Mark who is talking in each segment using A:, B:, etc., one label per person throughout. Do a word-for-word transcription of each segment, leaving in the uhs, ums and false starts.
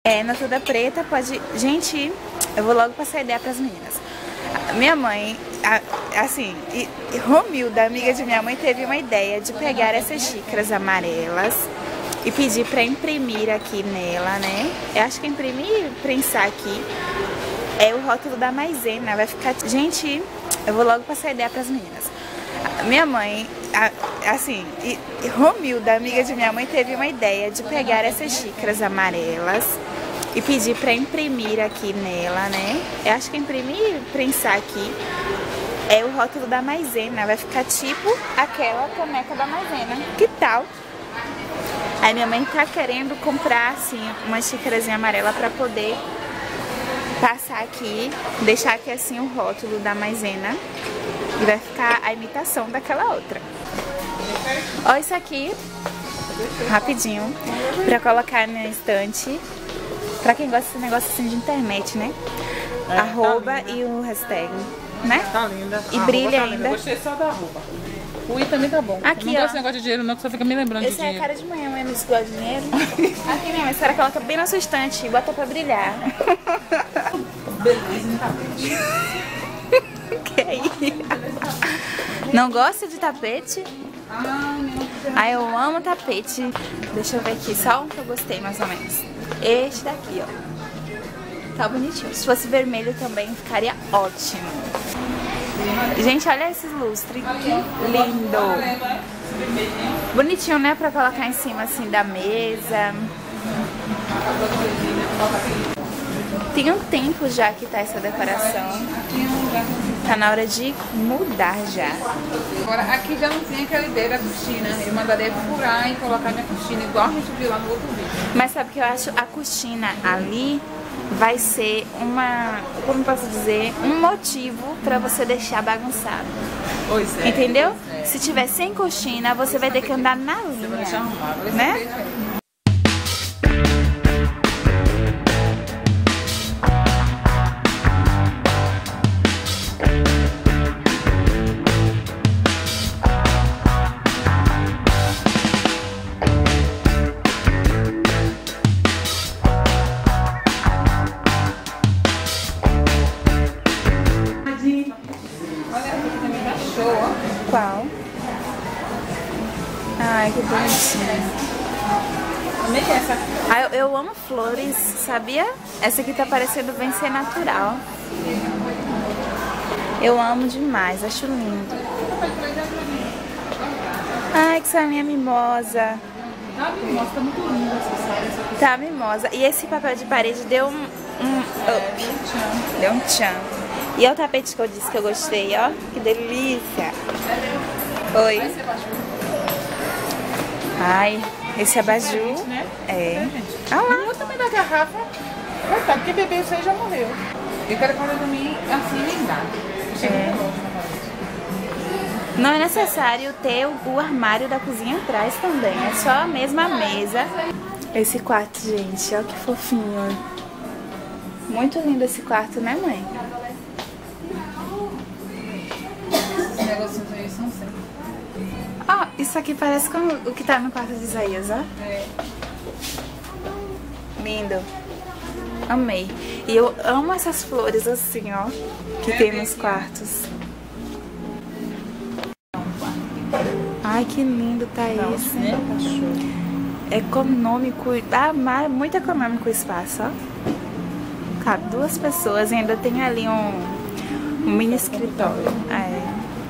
A: É, na toda preta pode... Gente, eu vou logo passar a ideia pras meninas. Minha mãe, assim, Romilda, amiga de minha mãe, teve uma ideia de pegar essas xícaras amarelas e pedir pra imprimir aqui nela, né? Eu acho que imprimir, prensar aqui, é o rótulo da maisena. Vai ficar... Gente, eu vou logo passar a ideia pras meninas. Minha mãe, assim, Romilda, amiga de minha mãe, teve uma ideia de pegar essas xícaras amarelas e pedir pra imprimir aqui nela, né? Eu acho que imprimir, prensar aqui, é o rótulo da maisena. Vai ficar tipo aquela caneca da maisena. Que tal? Aí minha mãe tá querendo comprar, assim, uma xícarazinha amarela pra poder passar aqui, deixar aqui assim o rótulo da maisena. E vai ficar a imitação daquela outra. Ó, isso aqui, rapidinho, pra colocar na estante. Pra quem gosta desse negócio assim de internet, né? É, arroba tá e o hashtag, né?
B: Tá linda.
A: E a brilha tá ainda.
B: Linda. Gostei só da arroba. O i também tá bom.
A: Aqui,
B: eu não gosto desse negócio de dinheiro não, que só fica me lembrando
A: esse
B: de
A: é
B: dinheiro.
A: Essa é a cara de manhã, mãe, mas gosta de dinheiro. Aqui mesmo, essa cara coloca bem na sua estante e bota pra brilhar.
B: Beleza, tá bem.
A: Que aí? Não gosta de tapete? Ah, eu amo tapete. Deixa eu ver aqui, só um que eu gostei mais ou menos. Este daqui, ó. Tá bonitinho. Se fosse vermelho também ficaria ótimo. Gente, olha esses lustres. Que lindo. Bonitinho, né? Pra colocar em cima assim da mesa. Tem um tempo já que tá essa decoração. Tá na hora de mudar já.
B: Agora, aqui já não tem aquela ideia da cortina. Eu mandaria furar e colocar minha cortina igual a gente viu lá no outro vídeo.
A: Mas sabe o que eu acho? A cortina ali vai ser uma, como posso dizer, um motivo pra você deixar bagunçado.
B: Pois é.
A: Entendeu?
B: Pois é.
A: Se tiver sem cortina, você vai ter que andar na linha, né? Qual? Ai, que bonitinho.
B: Essa.
A: Ah, eu, eu amo flores, sabia? Essa aqui tá parecendo bem ser natural. Eu amo demais, acho lindo. Ai, que sainha mimosa.
B: Tá mimosa, tá muito linda essa saia.
A: Tá mimosa. E esse papel de parede deu um, um up. Deu um tchan. E é o tapete que eu disse que eu gostei, ó. Que delícia. Oi. Ai, esse abajur.
B: Né?
A: É. Ah lá.
B: Eu também da garrafa. Coitado, porque bebê isso aí já morreu. Eu quero fazer dormir assim, lindado.
A: É. Não é necessário ter o, o armário da cozinha atrás também. É só a mesma mesa. Esse quarto, gente, olha que fofinho. Muito lindo esse quarto, né, mãe?
B: Esses negocinhos aí são sempre.
A: Ó, isso aqui parece com o que tá no quarto de Isaías, ó.
B: É.
A: Lindo. Amei. E eu amo essas flores assim, ó, que tem nos quartos. Ai, que lindo tá esse. Econômico. Ah, muito econômico o espaço, ó. Cabe duas pessoas e ainda tem ali um, um mini escritório. É.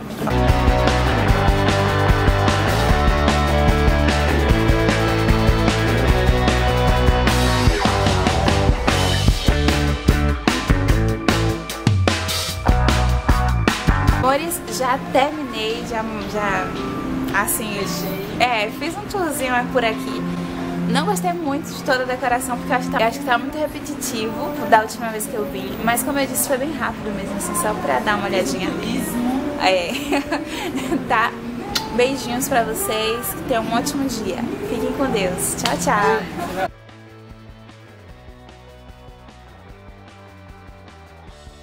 A: Amores, já terminei, já, já assim, é, fiz um tourzinho por aqui. Não gostei muito de toda a decoração, porque eu acho que, tá, acho que tá muito repetitivo da última vez que eu vim. Mas como eu disse, foi bem rápido mesmo, assim, só pra dar uma olhadinha. É, tá? Beijinhos pra vocês, que tenham um ótimo dia. Fiquem com Deus. Tchau, tchau.